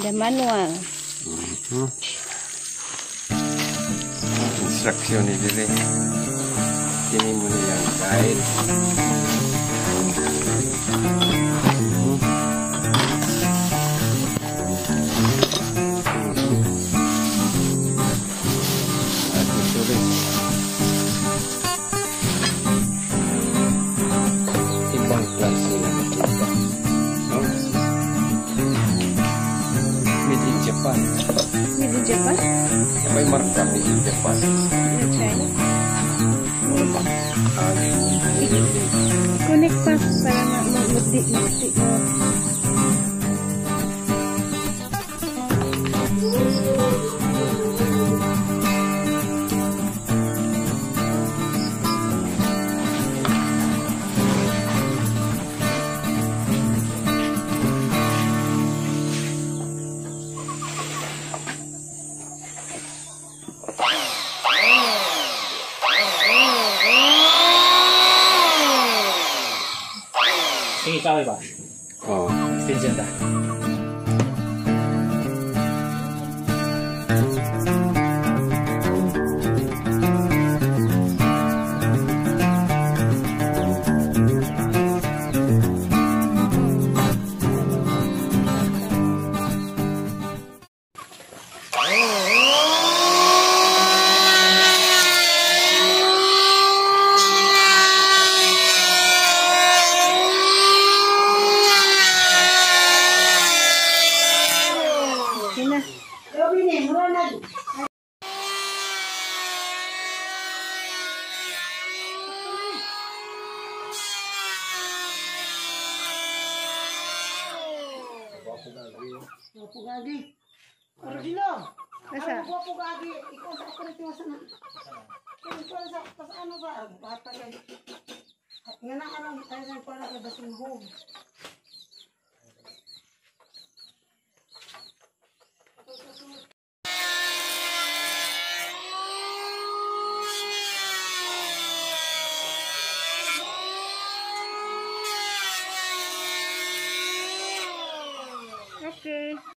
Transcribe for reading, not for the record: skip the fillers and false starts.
Ada manual. Instruksi ini dulu. Ini muni yang kain. Aku tulis. Timbang kelas ini. Made in Japan. Made in Japan? May marka made in Japan. China? Connect pa para magdi mo. 给你照一把， Oh. 挺简单。 Gwapo gagi. Origino. Asa? Gwapo gagi. Ikaw sa operatiwa sana. Ikaw sa ano ba? Bata yan. Nga na ka lang tayo ng para ka basing home. Okay.